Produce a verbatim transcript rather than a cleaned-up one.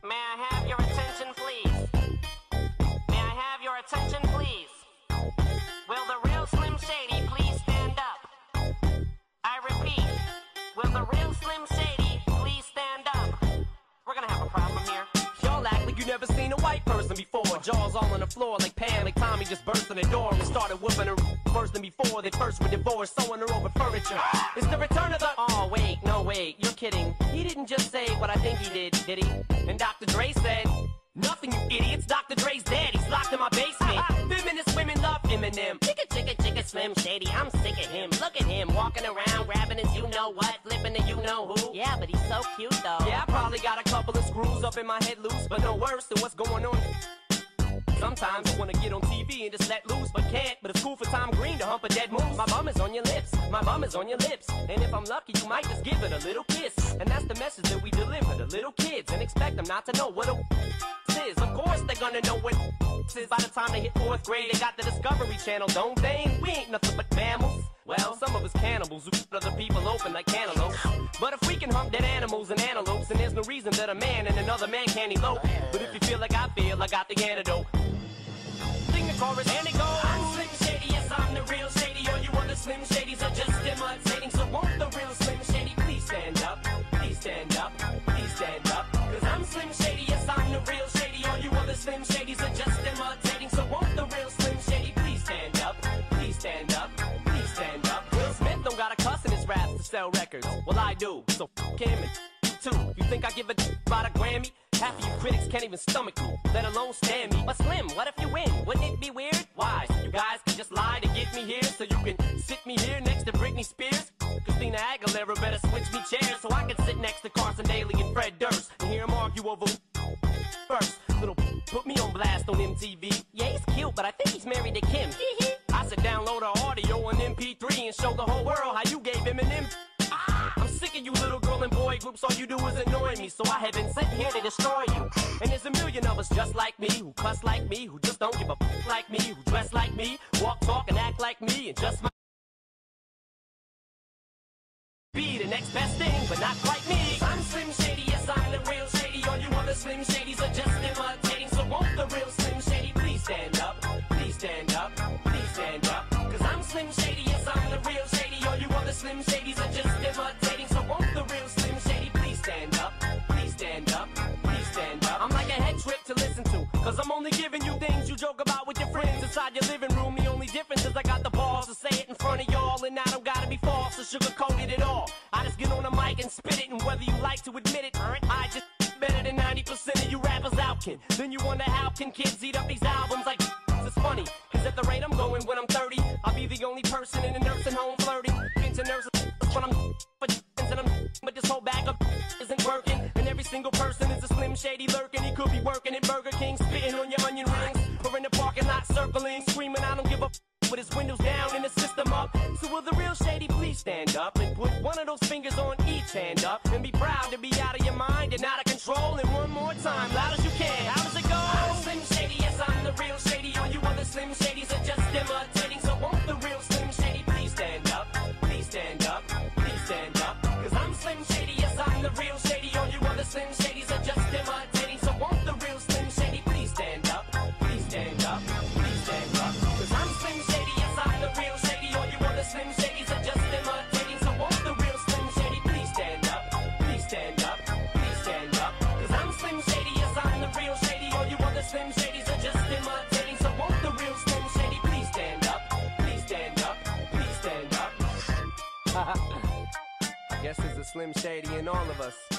May I have your attention, please? May I have your attention, please? Will the real Slim Shady please stand up? I repeat, will the real Slim Shady please stand up? We're gonna have a problem here. Y'all act like you never seen a white person before. Jaws all on the floor like Pam, like Tommy just burst in the door and started whooping her worse than before. They first were divorced, sewing her over furniture. It's the return of the... Oh, wait, no, wait, you're kidding. He didn't just say what I think he did, did he? And Doctor Dre said... Nothing, you idiots. Doctor Dre's dead. He's locked in my basement. Feminist women love Eminem. Chicka, chicka, chicka, Slim Shady. I'm sick of him. Look at him walking around, grabbing his you-know-what, flipping the you-know-who. Yeah, but he's so cute, though. Yeah, I probably got a couple of screws up in my head loose, but no worse than what's going on. Sometimes I wanna get on T V and just let loose, but can't. But it's cool for Tom Green to hump a dead moose. My bum is on your lips, my bum is on your lips. And if I'm lucky, you might just give it a little kiss. And that's the message that we deliver to little kids, and expect them not to know what a is. Of course they're gonna know what is. By the time they hit fourth grade, they got the Discovery Channel, don't they? We ain't nothing but mammals. Well, some of us cannibals who cut other people open like cantaloupes. But if we can hump dead animals and antelopes, then there's no reason that a man and another man can't elope. But if you feel like I feel, I got the antidote. Sing the chorus and it goes. I'm Slim Shady, yes I'm the real Shady. All you other Slim Shadys are just imitating. So won't the real Slim Shady please stand up? Please stand up, please stand up. Cause I'm Slim Shady, yes I'm the real Shady. All you other Slim Shadys are just imitating. So won't the real Slim Shady please stand up? Please stand up, please stand up. Will Smith don't got a cuss in his raps to sell records. Well I do, so f*** him and you too. You think I give a d*** about a Grammy? Half of you critics can't even stomach me, let alone stand me. But Slim, what if you win? Wouldn't it be weird? Why? So you guys can just lie to get me here, so you can sit me here next to Britney Spears? Christina Aguilera better switch me chairs so I can sit next to Carson Daly and Fred Durst and hear them argue over first. Little put me on blast on M T V. Yeah, he's cute, but I think he's married to Kim. I should download her audio on M P three and show the whole world how you gave him an M. I'm sick of you little girl and boy groups, all you do is annoy me. So I have been sent here to destroy you. And there's a million of us just like me, who cuss like me, who just don't give a f like me, who dress like me, walk, talk, and act like me, and just might be the next best thing, but not quite me. I'm Slim Shady, yes I'm the real Shady. All you other Slim Shadys are just imitating. So won't the real Slim Shady please stand up? Please stand up, please stand up. Cause I'm Slim Shady, yes I'm the real Shady. All you other Slim Shadys are just imitating. So won't the real Slim Shady please stand up? Please stand up, please stand up. I'm like a head trip to listen to, cause I'm only giving you things you joke about with your friends inside your living room. The only difference is I got the balls to say it in front of y'all, and I don't gotta be false or sugarcoated at all. I just get on the mic and spit it, and whether you like to admit it, I just better than ninety percent of you rappers out, kid. Then you wonder how can kids eat up these albums like it's funny, cause at the rate I'm going when I'm thirty, I'll be the only person in a nursing home flirting. Been to nurses when I'm for and I'm but this whole bag of isn't working. And every single person is a Slim Shady lurking. He could be working at Burger King, spitting on your onion rings, or in the parking lot circling, screaming I don't give a f with his windows down and the system up. So will the real Shady please stand up and put one of those fingers on each hand up and be proud to be out of your mind and out of control. And one more time, loud as you can. How does it go? I'm Slim Shady, yes I'm the real Shady. All you other Slim Shadys are just imitating. So won't the real Slim Shady please stand up? Please stand up, please stand up. Cause I'm Slim Shady, yes I'm the real Shady. All you other Slim Shadys are just imitating. So won't the real Slim Shady please stand up? Please stand up, please stand up. Cause I'm Slim Shady, yes I'm the real Shady. All you other Slim Shadys are just imitating. So won't the real Slim Shady please stand up? Please stand up, please stand up. Cause I'm Slim Shady, yes I'm the real Shady. All you other Slim Shadys are just imitating. So won't the real Slim Shady please stand up? Please stand up, please stand up. I guess there's a Slim Shady in all of us.